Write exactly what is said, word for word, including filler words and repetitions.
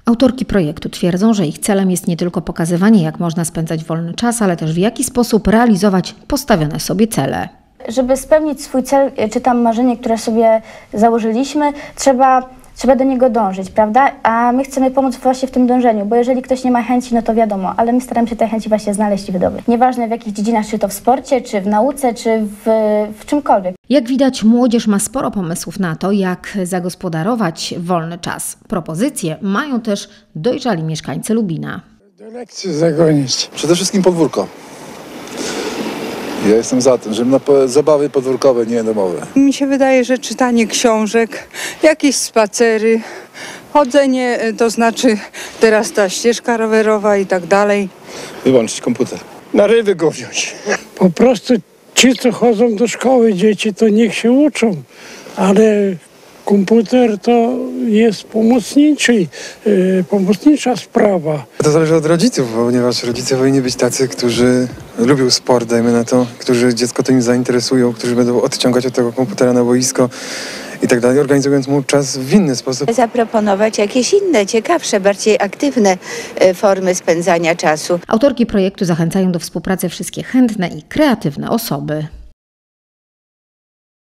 Autorki projektu twierdzą, że ich celem jest nie tylko pokazywanie, jak można spędzać wolny czas, ale też w jaki sposób realizować postawione sobie cele. Żeby spełnić swój cel, czy tam marzenie, które sobie założyliśmy, trzeba, trzeba do niego dążyć, prawda? A my chcemy pomóc właśnie w tym dążeniu, bo jeżeli ktoś nie ma chęci, no to wiadomo, ale my staramy się te chęci właśnie znaleźć i wydobyć. Nieważne w jakich dziedzinach, czy to w sporcie, czy w nauce, czy w, w czymkolwiek. Jak widać, młodzież ma sporo pomysłów na to, jak zagospodarować wolny czas. Propozycje mają też dojrzali mieszkańcy Lubina. Do lekcji zagonić. Przede wszystkim podwórko. Ja jestem za tym, żeby na zabawy podwórkowe, nie domowe. Mi się wydaje, że czytanie książek, jakieś spacery, chodzenie, to znaczy teraz ta ścieżka rowerowa i tak dalej. Wyłączyć komputer. Na ryby go wziąć. Po prostu ci, co chodzą do szkoły, dzieci, to niech się uczą, ale komputer to jest pomocniczy, yy, pomocnicza sprawa. To zależy od rodziców, ponieważ rodzice powinni być tacy, którzy lubią sport, dajmy na to, którzy dziecko tym zainteresują, którzy będą odciągać od tego komputera na boisko i tak dalej, organizując mu czas w inny sposób. Zaproponować jakieś inne, ciekawsze, bardziej aktywne formy spędzania czasu. Autorki projektu zachęcają do współpracy wszystkie chętne i kreatywne osoby.